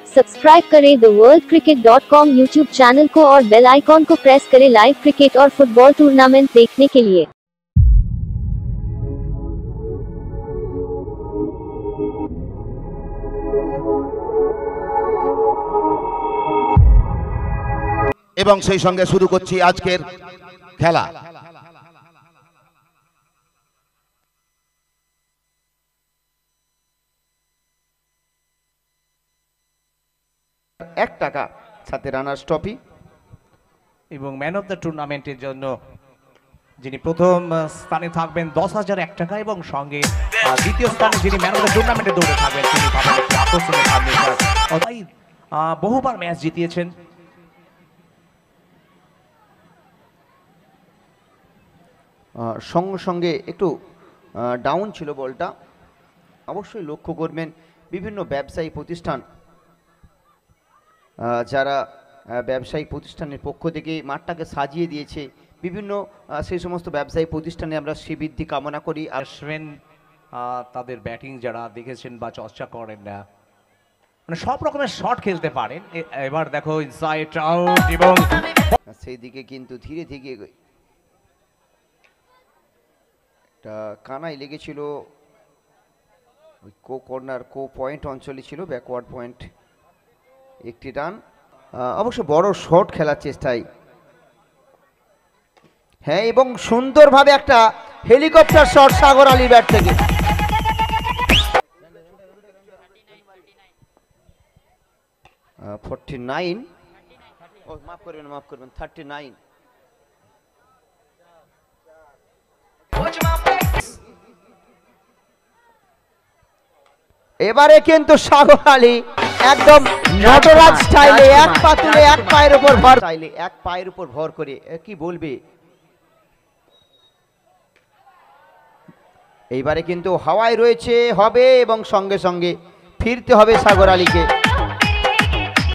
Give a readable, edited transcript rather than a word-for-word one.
Subscribe करें theworldcricket.com YouTube channel को और बेल आइकॉन को प्रेस करें लाइव क्रिकेट और फुटबॉल टूर्नामेंट देखने के लिए। এবং সেই সঙ্গে শুরু করছি আজকের খেলা। টাকা সাথে রানার্স ট্রফি এবং ম্যান অফ দ্য টুর্নামেন্টের জন্য যিনি প্রথম স্থানে থাকবেন 10,001 টাকা এবং সঙ্গে দ্বিতীয় স্থানে যিনি ম্যান অফ দ্য টুর্নামেন্টে দৌড়ে থাকবেন তিনি পাবেন একটি আকর্ষণীয় ফার্নিচার। বহুবার ম্যাচ জিতিয়েছেন। সঙ্গে সঙ্গে একটু ডাউন ছিল বলটা, অবশ্যই লক্ষ্য করবেন বিভিন্ন ব্যবসায়ী প্রতিষ্ঠান যারা ব্যবসায়িক প্রতিষ্ঠানের পক্ষ থেকে মাঠটাকে সাজিয়ে দিয়েছে, বিভিন্ন সেই সমস্ত ব্যবসায়ী প্রতিষ্ঠানে আমরা শ্রীবৃদ্ধি কামনা করি। আসবেন তাদের ব্যাটিং যারা দেখেছেন বা চর্চা করেন না, মানে সব রকমের শট খেলতে পারেন। এবার দেখো ইনসাইড আউট এবং সেই দিকে কিন্তু ধীরে ধীরে একটা কানাই লেগেছিল, ওই কর্নার পয়েন্ট অঞ্চলে ছিল, ব্যাকওয়ার্ড পয়েন্ট একটি রান। অবশ্য বড় শট খেলার চেষ্টায়, হ্যাঁ, এবং সুন্দরভাবে একটা helicopter shot Sagar Ali bat থেকে। মাফ করবেন 39। এবারে কিন্তু সাগর আলী একদম নটরাজ স্টাইলে এক পা তুলে এক পায়ের উপর ভর করে কি বলবে, এইবারে কিন্তু হাওয়ায় রয়েছে হবে এবং সঙ্গে সঙ্গে ফিরতে হবে সাগর আলীকে।